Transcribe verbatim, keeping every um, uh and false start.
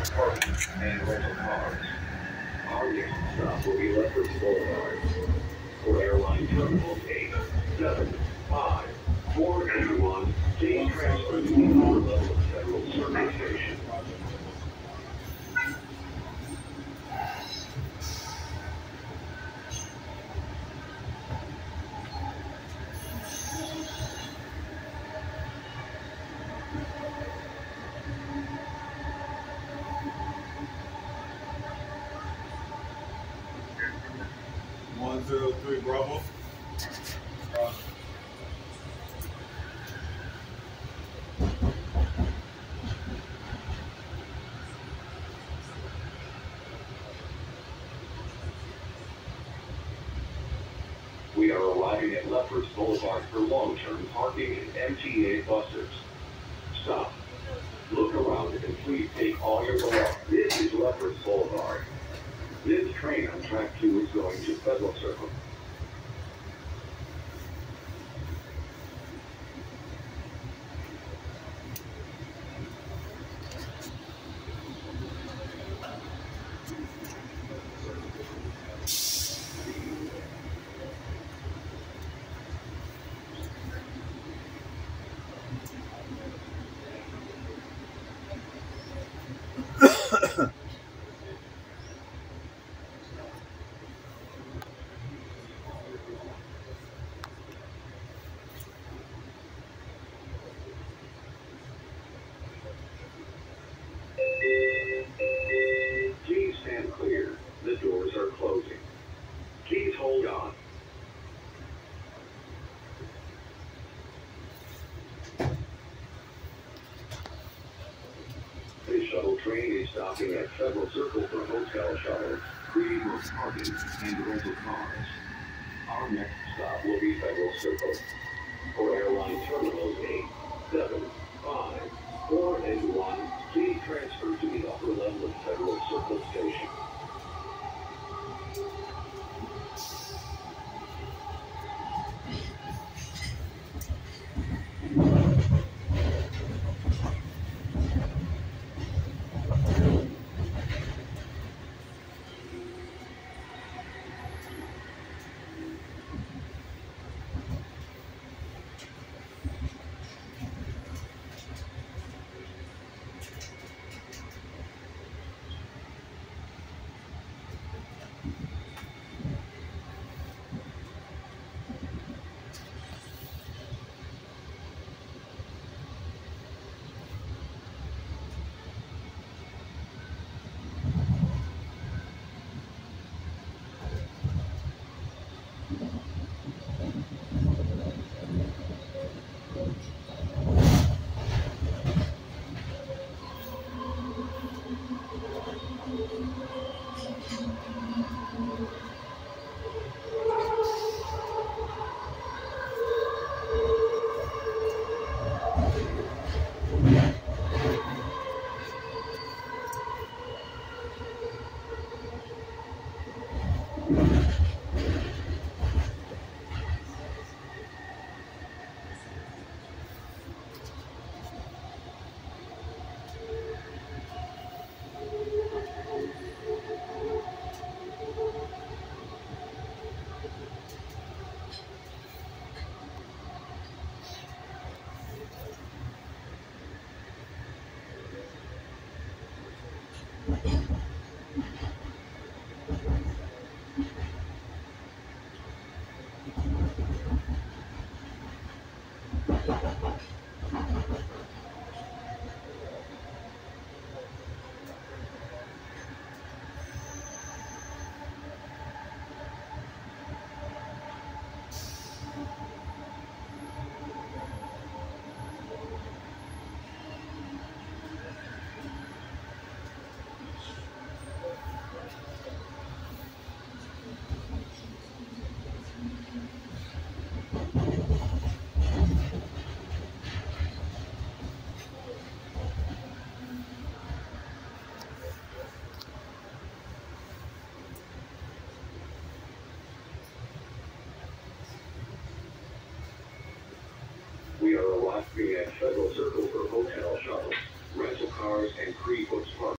parking and rental cars. Our next stop will be Lefferts Boulevard. For airline terminals eight, seven, five, four, and one, please transfer to the upper level of Federal Circle Station. one zero three Bravo. Uh, We are arriving at Lefferts Boulevard for long-term parking and M T A buses. Stop. Look around and please take all your belongings. This is Lefferts Boulevard. This train on track two is going to Federal Circle. Please stand clear. The doors are closing. Please hold on. This shuttle train is stopping at Federal Circle for hotel shuttles, pre-book parking, and rental cars. Our next stop will be Federal Circle. For airline terminals eight, seven, five, four, and one, please transfer to the upper level of Federal Circle Station. We are arriving at Federal Circle for hotel shuttles, rental cars, and pre-booked parking.